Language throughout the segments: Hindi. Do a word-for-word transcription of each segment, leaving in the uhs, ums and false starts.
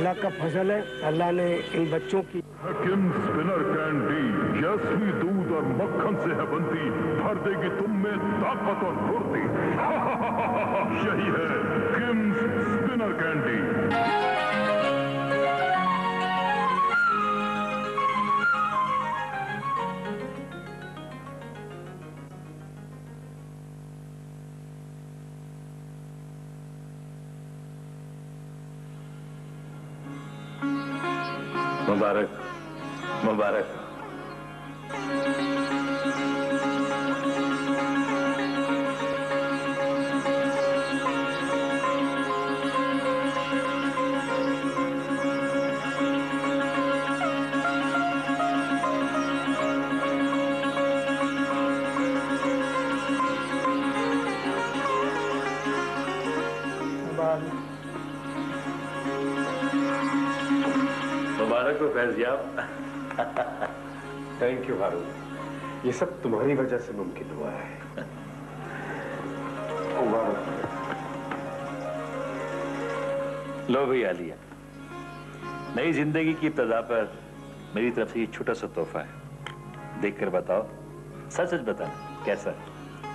अल्लाह का फजल है, अल्लाह ने इन बच्चों की किम्स स्पिनर कैंडी यस्वी दूध और मक्खन से है बनती, भर देगी तुम में ताकत और फुर्ती। यही है किम्स स्पिनर कैंडी। मुबारक मुबारक। मुबारक हो फैज़याब। थैंक यू हारून, ये सब तुम्हारी वजह से मुमकिन हुआ है। लो भाई आलिया, नई जिंदगी की इब्तिदा पर मेरी तरफ से ये छोटा सा तोहफा है, देखकर बताओ, सच सच बताना कैसा है।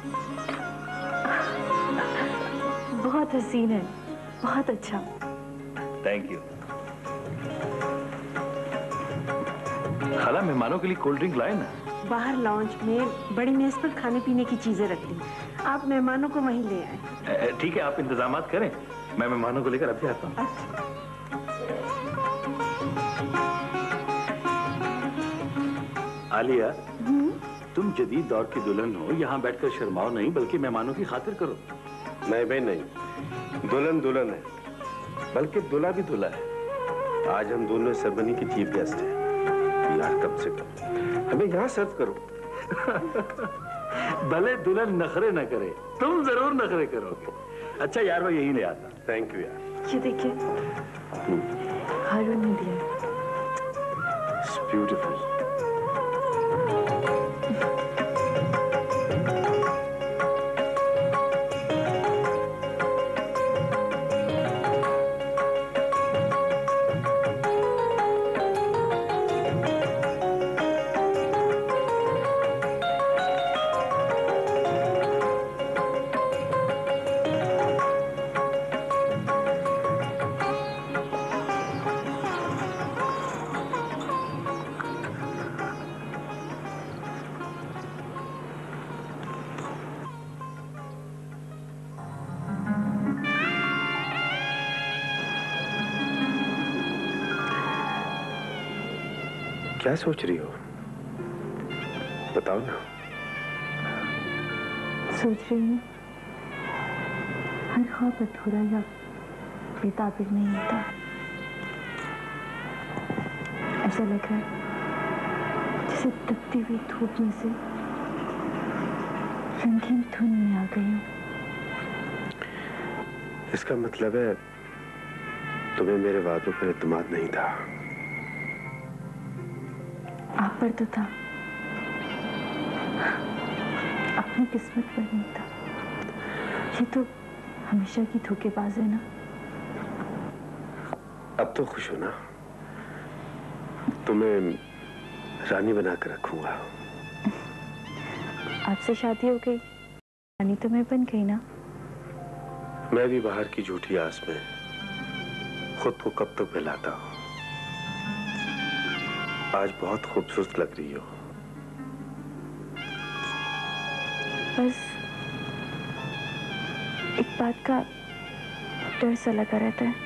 बहुत हसीन है, बहुत अच्छा। Thank you. खाला, मेहमानों के लिए कोल्ड ड्रिंक लाए ना। बाहर लॉन्च में बड़ी मेज पर खाने पीने की चीजें रख ली, आप मेहमानों को वहीं ले आए। ठीक है, आप इंतजामात करें, मैं मेहमानों को लेकर अभी आता हूँ। आलिया, तुम जदीद दौर की दुल्हन हो, यहाँ बैठकर शर्माओ नहीं, बल्कि मेहमानों की खातिर करो। नहीं भाई नहीं, दुल्हन दुल्हन है, बल्कि दूल्हा भी दूल्हा है। आज हम दोनों सरबनी की चीफ गेस्ट हैं। यार कम से कम हमें यहाँ सर्व करो। भले दुल्हन नखरे न करे, तुम जरूर नखरे करोगे। अच्छा यार, मैं यही ले आता। थैंक यू यार। ये देखिए, हारून ने दिया। It's beautiful. क्या सोच रही हो, बताओ ना। सोच रही हूँ, हर ख्वाब अधूरा या बेताबिर नहीं होता। ऐसा लग रहा है जैसे तपती हुई धूप में से रंगीन धुन में आ गई हूँ। इसका मतलब है तुम्हें मेरे वादों पर एतमाद नहीं था। आप पर तो था, अपनी किस्मत पर नहीं था। ये तो हमेशा की धोखेबाज है ना। अब तो खुश हो ना, तुम्हें रानी बना कर रखूंगा। आपसे शादी हो गई, रानी तो मैं बन गई ना। मैं भी बाहर की झूठी आस में खुद को कब तक बहलाता हूँ। आज बहुत खूबसूरत लग रही हो। बस एक बात का डर सा लगा रहता है।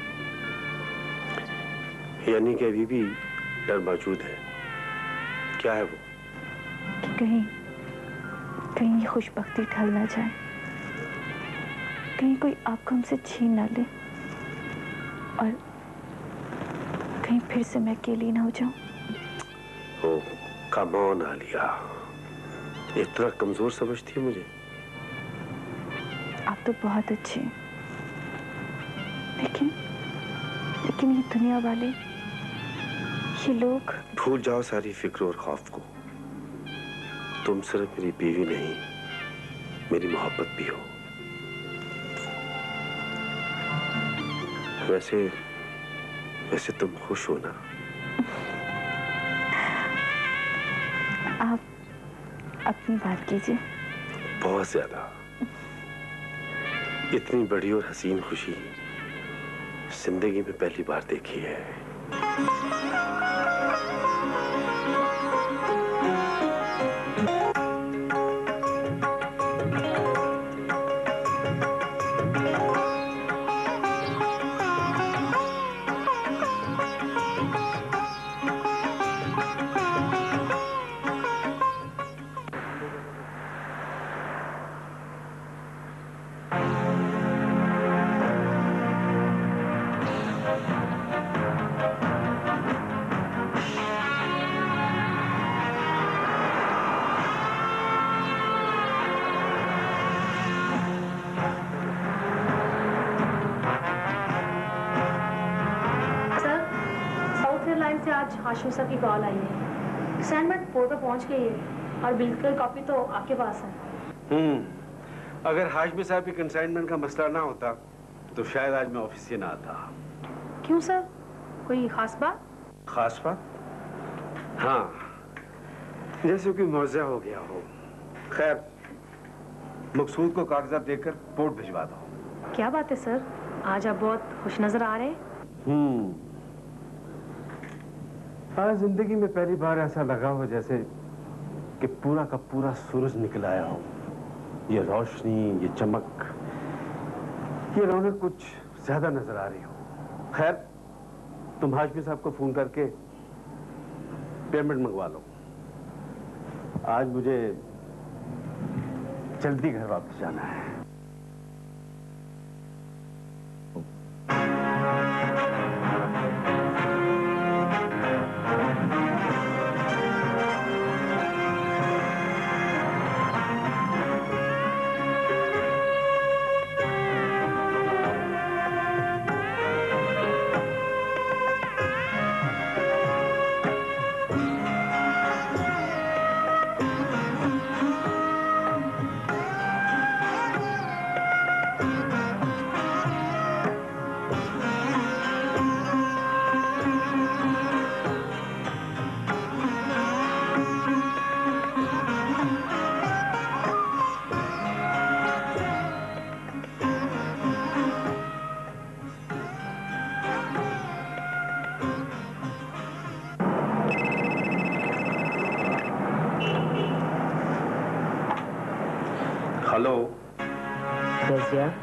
यानी कि अभी भी डर मौजूद है। क्या है वो? कि कहीं कहीं ये खुशबख्ती ढल ना जाए, कहीं कोई आपको हमसे छीन ना ले, और कहीं फिर से मैं अकेली ना हो जाऊं। ओ कम ऑन आलिया, इतना कमजोर समझती है मुझे? आप तो बहुत अच्छे हैं, लेकिन लेकिन ये दुनिया वाले, ये लोग। भूल जाओ सारी फिक्र और खौफ को। तुम सिर्फ मेरी बीवी नहीं, मेरी मोहब्बत भी हो। वैसे वैसे तुम खुश हो ना? आप अपनी बात कीजिए। बहुत ज्यादा। इतनी बड़ी और हसीन खुशी जिंदगी में पहली बार देखी है। हाशिम साहब की कॉल आई है। असाइनमेंट फोटो पहुंच गई है और बिल की कॉपी तो आपके पास है। हम्म अगर हाशिम साहब की कंसाइनमेंट का मसला ना होता तो शायद आज मैं ऑफिस से ना आता। क्यों सर, कोई खास बात? खास बात? हाँ, जैसे कि मौजा हो गया हो। खैर, मकसूद को कागजात देकर पोर्ट भिजवा दो। क्या बात है सर, आज आप बहुत खुश नजर आ रहे हैं। हम्म आज जिंदगी में पहली बार ऐसा लगा हो जैसे कि पूरा का पूरा सूरज निकल आया हो। ये रोशनी, ये चमक, ये रौनक कुछ ज्यादा नजर आ रही हो। खैर, तुम हाशमी साहब को फोन करके पेमेंट मंगवा लो। आज मुझे जल्दी घर वापस जाना है। हेलो। कैसे आप?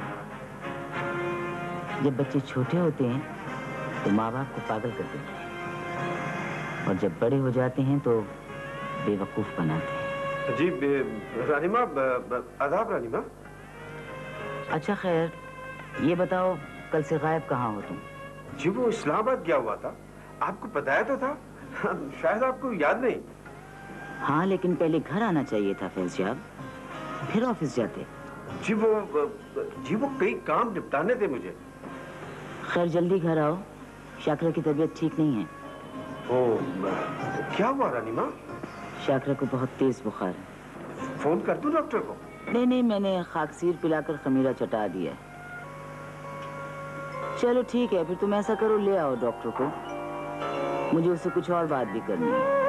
जब बच्चे छोटे होते हैं तो माँ बाप को पागल कर देते हैं और जब बड़े हो जाते हैं तो बेवकूफ बनाते हैं। जी रानीमा, आदाब रानीमा। अच्छा खैर, ये बताओ कल से गायब कहाँ हो तुम? जी वो इस्लामाबाद गया हुआ था, आपको बताया तो था। शायद आपको याद नहीं। हाँ, लेकिन पहले घर आना चाहिए था फैज साहब, फिर ऑफिस जाते। जी वो जी वो कई काम निपटाने थे मुझे। खैर जल्दी घर आओ, शाकरा की तबीयत ठीक नहीं है। ओ, क्या हुआ रानीमा? शाकरा को बहुत तेज बुखार है। फोन कर दूं डॉक्टर को? नहीं नहीं, मैंने खाकसीर पिलाकर खमीरा चटा दिया। चलो ठीक है, फिर तुम ऐसा करो, ले आओ डॉक्टर को, मुझे उससे कुछ और बात भी करनी है।